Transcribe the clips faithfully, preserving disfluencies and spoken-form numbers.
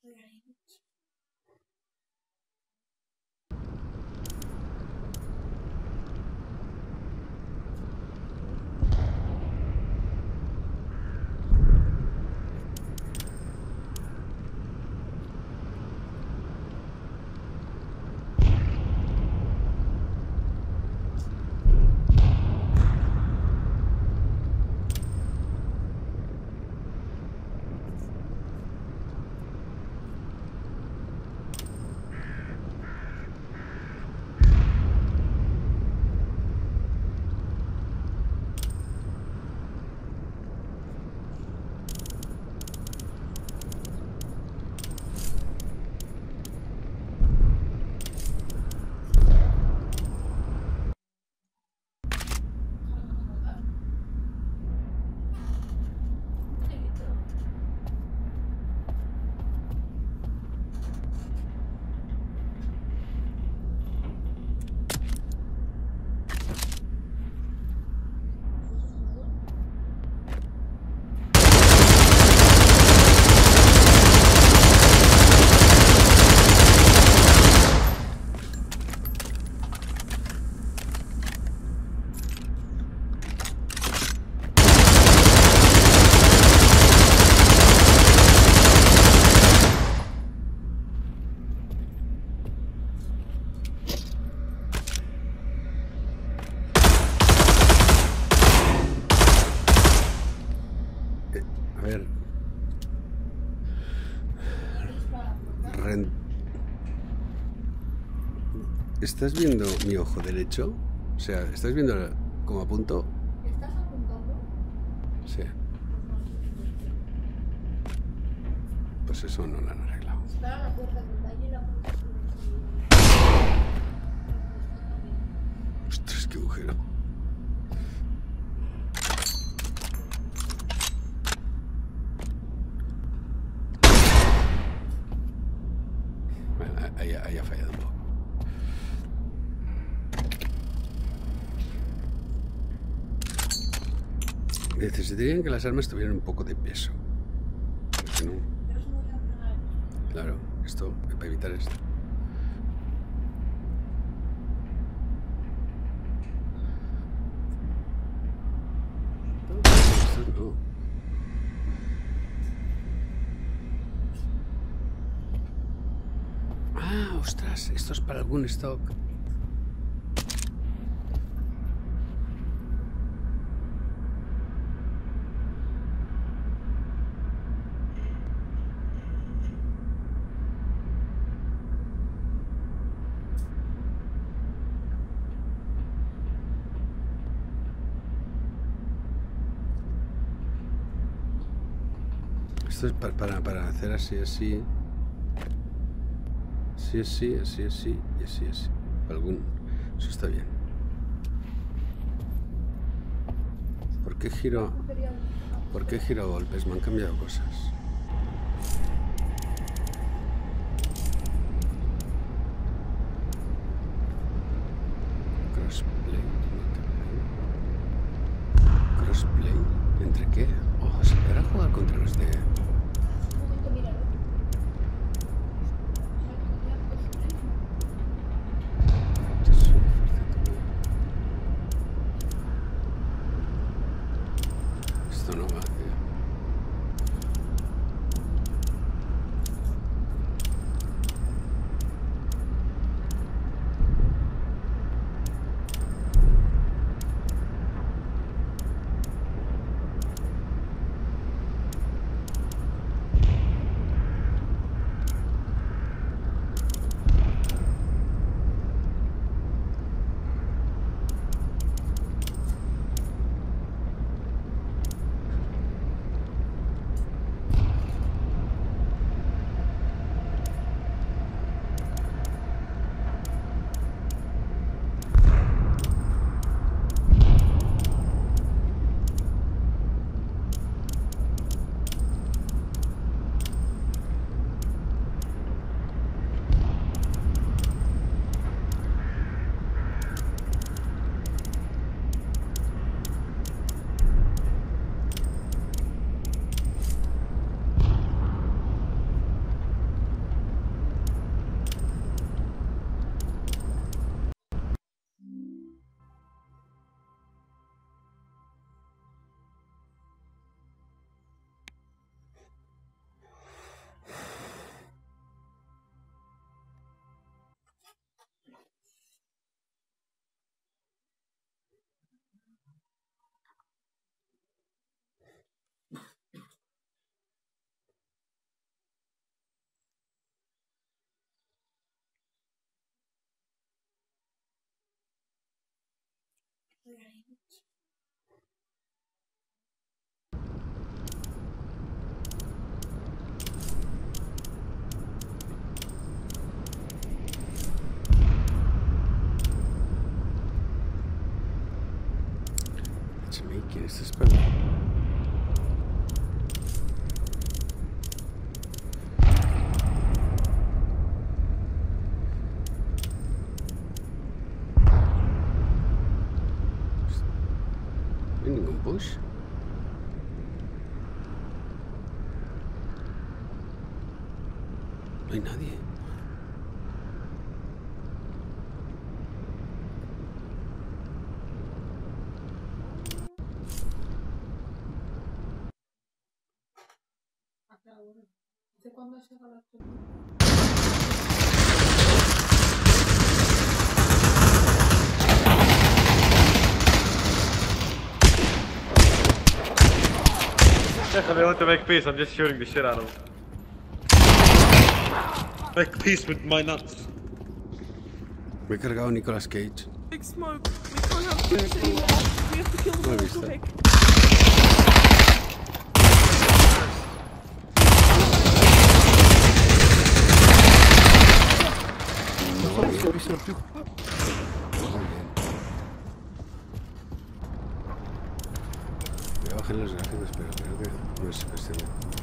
¿Estás viendo mi ojo derecho? O sea, ¿estás viendo cómo apunto? ¿Estás apuntando? Sí. Pues eso no lo han arreglado. Está a la puerta del valle y la puerta de... Ostras, qué agujero. Bueno, ahí, ahí ha fallado un poco. Necesitarían que las armas tuvieran un poco de peso. Porque no. Claro, esto, para evitar esto. Esto no. Ah, ostras, esto es para algún stock. Esto es para, para, para hacer así, así. Así, así, así, así y así, así. Algún... Eso está bien. ¿Por qué giro? ¿Por qué giro golpes? Me han cambiado cosas. Crossplay. Crossplay. ¿Entre qué? Oh, se podrá jugar contra los de... Esto no va, tío. ¿Quién está esperando? No hay ningún push. No hay nadie. ¿De cuándo se va la I want to make peace, I'm just shooting the shit out of him. Make peace with my nuts. Me he cargado Nicolas Cage. Big smoke. We can't have push anymore. We have to kill the No he one visto. quick. Muy bien. Muy bien. Voy a bajar los gráficos, pero creo que no es cuestión.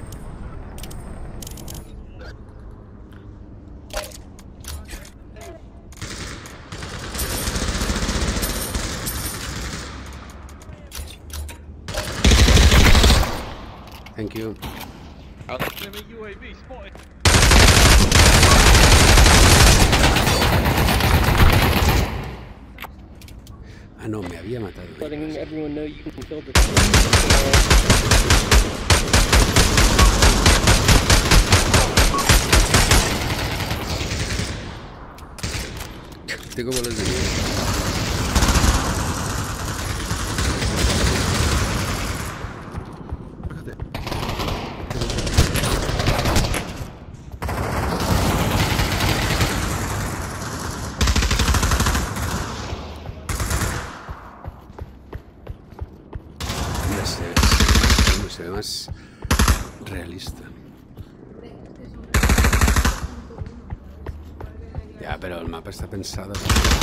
Thank you. Enemy U A V spotted. Ah, no, me había matado. Letting everyone know you can kill the Tengo bolas de nieve. Bájate. Ya sé, se ve más realista. Ya, pero el mapa está pensado.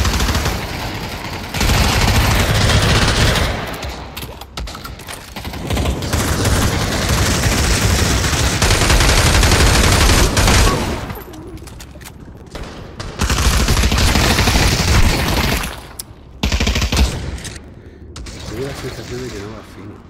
Tengo la sensación de que no va fino.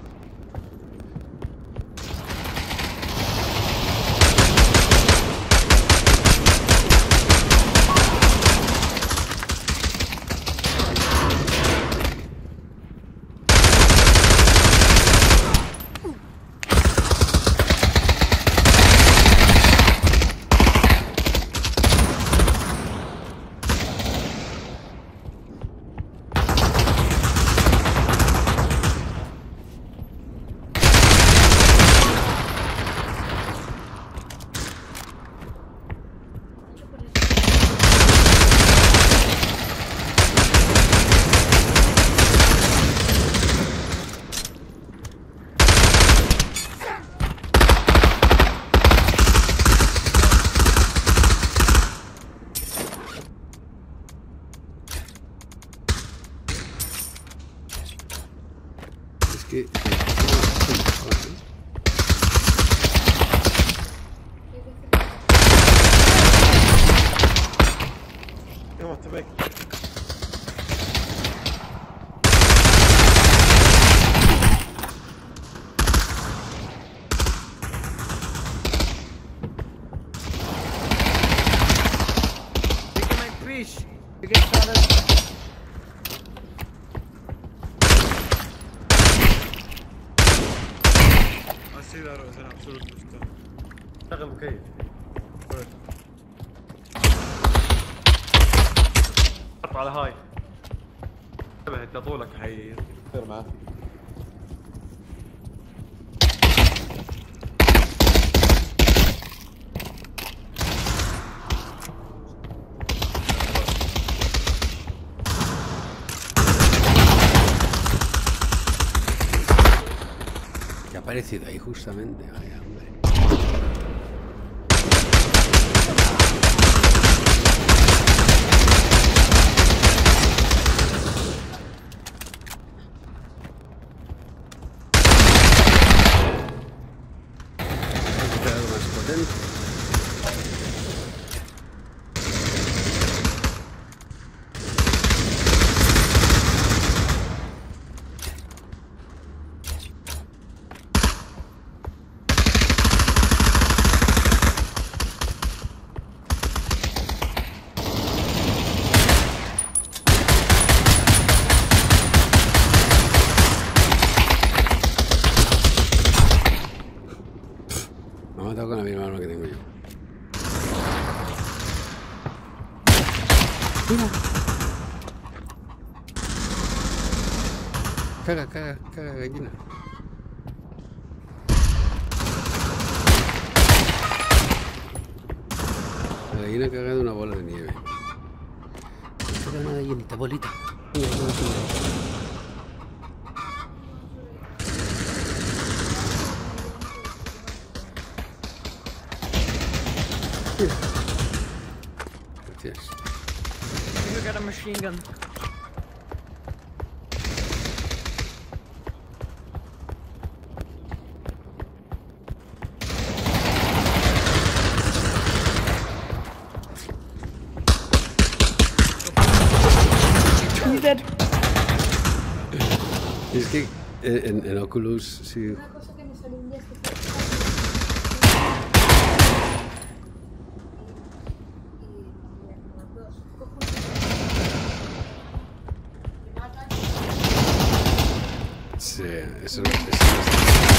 Que You want to make fish. You get started. I see that as an absolute mistake. شغل مكيف. حط على هاي. انتبه انت طولك حيصير معاه. aparecido ahí justamente. Vaya, hombre. Hay algo más potente. Me ha matado con la misma arma que tengo yo. Mira. Caga, caga, caga, gallina. La gallina ha cagado una bola de nieve. Caga una gallinita, bolita. Mira, mira, mira. Gracias. You got a machine gun. He's dead. Es que en, en Oculus sí. Una cosa que me salió un día es que Sí, eso, eso es.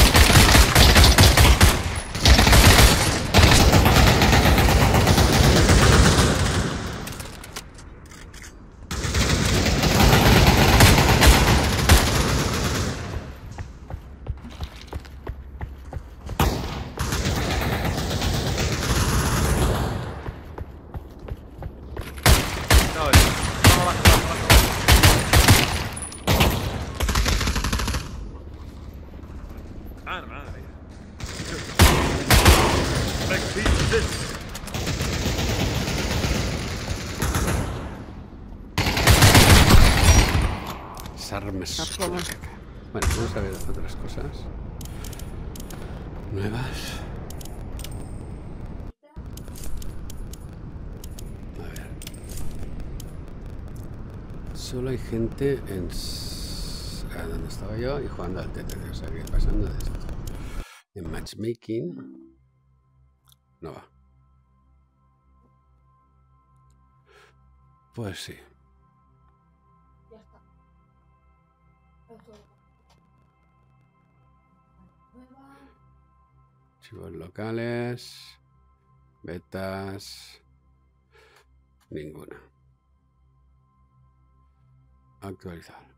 No, no, no, no, no. معانا معانا Armas. Bueno, vamos a ver otras cosas nuevas. A ver. Solo hay gente en... a donde estaba yo y jugando al T T T, o sea que pasando de esto. En matchmaking no va. Pues sí. ya está. Archivos locales, betas, ninguna. Actualizar.